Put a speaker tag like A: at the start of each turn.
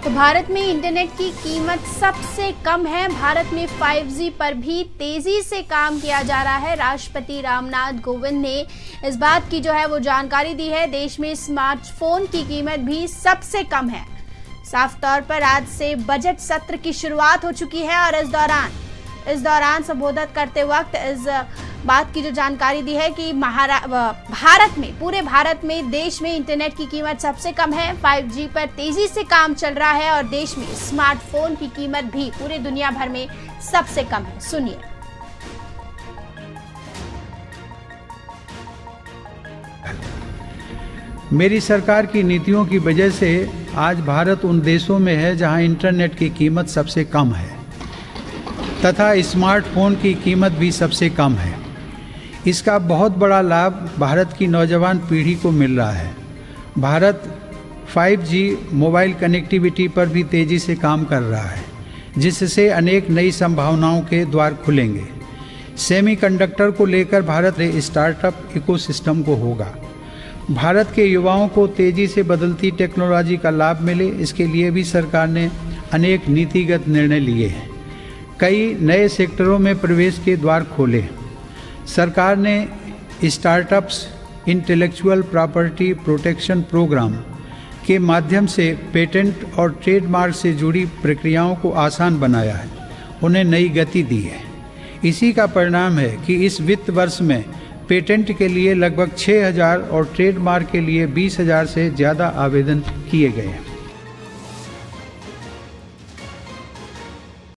A: तो भारत में इंटरनेट की कीमत सबसे कम है। भारत में 5G पर भी तेजी से काम किया जा रहा है। राष्ट्रपति रामनाथ कोविंद ने इस बात की वो जानकारी दी है। देश में स्मार्टफोन की कीमत भी सबसे कम है। साफ तौर पर आज से बजट सत्र की शुरुआत हो चुकी है और इस दौरान संबोधित करते वक्त इस बात की जानकारी दी है कि पूरे भारत में देश में इंटरनेट की कीमत सबसे कम है। 5G पर तेजी से काम चल रहा है और देश में स्मार्टफोन की कीमत भी पूरे दुनिया भर में सबसे कम है। सुनिए।
B: मेरी सरकार की नीतियों की वजह से आज भारत उन देशों में है जहां इंटरनेट की कीमत सबसे कम है तथा स्मार्टफोन की कीमत भी सबसे कम है। इसका बहुत बड़ा लाभ भारत की नौजवान पीढ़ी को मिल रहा है। भारत 5G मोबाइल कनेक्टिविटी पर भी तेज़ी से काम कर रहा है, जिससे अनेक नई संभावनाओं के द्वार खुलेंगे। सेमीकंडक्टर को लेकर भारत स्टार्टअप इकोसिस्टम को होगा। भारत के युवाओं को तेज़ी से बदलती टेक्नोलॉजी का लाभ मिले, इसके लिए भी सरकार ने अनेक नीतिगत निर्णय लिए हैं। कई नए सेक्टरों में प्रवेश के द्वार खोले। सरकार ने startups intellectual property protection program के माध्यम से पेटेंट और ट्रेडमार्क से जुड़ी प्रक्रियाओं को आसान बनाया है, उन्हें नई गति दी है। इसी का परिणाम है कि इस वित्त वर्ष में पेटेंट के लिए लगभग 6,000 और ट्रेडमार्क के लिए 20,000 से ज़्यादा आवेदन किए गए हैं।